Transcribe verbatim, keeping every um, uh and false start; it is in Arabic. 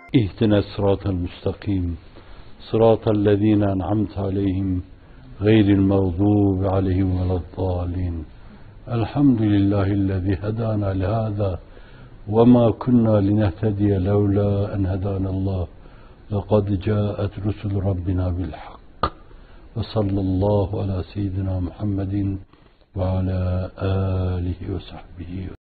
اهدنا الصراط المستقيم صراط الذين أنعمت عليهم غير المغضوب عليهم ولا الضالين. الحمد لله الذي هدانا لهذا وما كنا لنهتدي لولا أن هدانا الله لقد جاءت رسل ربنا بالحق. وصلى الله على سيدنا محمد وعلى آله وصحبه.